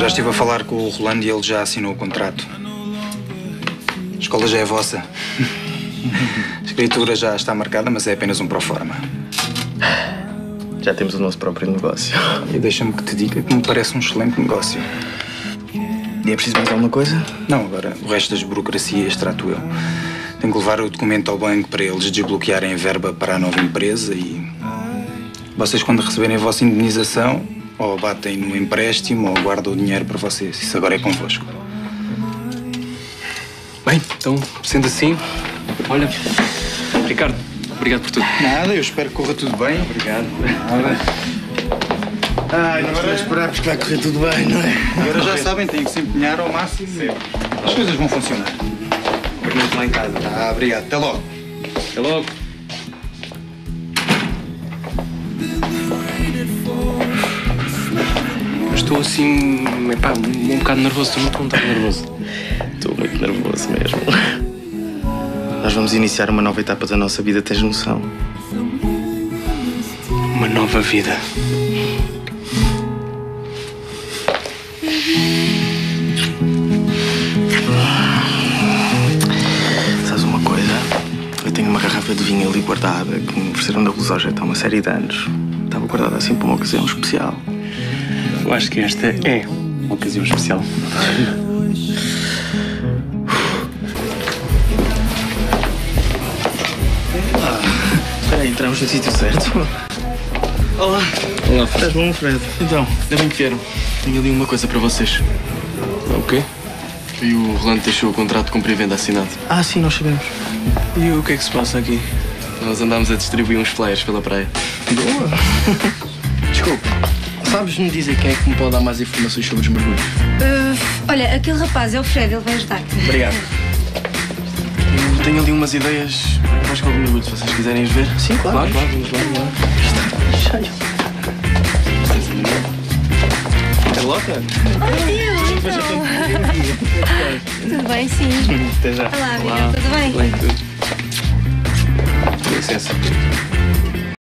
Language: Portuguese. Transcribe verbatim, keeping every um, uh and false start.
Já estive a falar com o Rolando e ele já assinou o contrato. A escola já é vossa. A escritura já está marcada, mas é apenas um proforma. Já temos o nosso próprio negócio. E deixa-me que te diga que me parece um excelente negócio. E é preciso mais alguma coisa? Não, agora o resto das burocracias trato eu. Tenho que levar o documento ao banco para eles desbloquearem a verba para a nova empresa e... Vocês, quando receberem a vossa indemnização, ou batem no empréstimo ou guardam o dinheiro para vocês. Isso agora é convosco. Bem, então, sendo assim, olha, Ricardo, obrigado por tudo. Nada, eu espero que corra tudo bem. Obrigado. Nada. Ai, nós vamos esperar porque vai correr tudo bem, não é? Agora já sabem, têm que se empenhar ao máximo. Sempre. As coisas vão funcionar. Obrigado lá em casa. Ah, obrigado. Até logo. Até logo. Eu estou assim, epá, um bocado nervoso, estou muito vontade nervoso. Estou muito nervoso mesmo. Nós vamos iniciar uma nova etapa da nossa vida, tens noção? Uma nova vida. Sabes uma coisa? Eu tenho uma garrafa de vinho ali guardada que me ofereceram da Luzogeta há uma série de anos. Estava guardada assim para uma ocasião especial. Eu acho que esta é uma ocasião especial. Espera aí, entramos no sítio certo. Olá. Olá, Fred. Estás bom, Fred? Então, ainda bem que vieram. Tenho ali uma coisa para vocês. O quê? E o Rolando deixou o contrato de compra e venda assinado. Ah, sim, nós sabemos. E o que é que se passa aqui? Nós andámos a distribuir uns flyers pela praia. Boa. Desculpe, sabes-me dizer quem é que me pode dar mais informações sobre os mergulhos? Uh, olha, aquele rapaz é o Fred, ele vai ajudar-te. Obrigado. Eu tenho ali umas ideias para a escola de mergulho, se vocês quiserem ir ver. Sim, claro. Claro, claro, vamos lá, vamos lá. Está cheio. É louca? Oh, Deus, então. Tudo bem, sim. Até já. Olá, amiga, tudo bem? Bem, tudo. Com licença.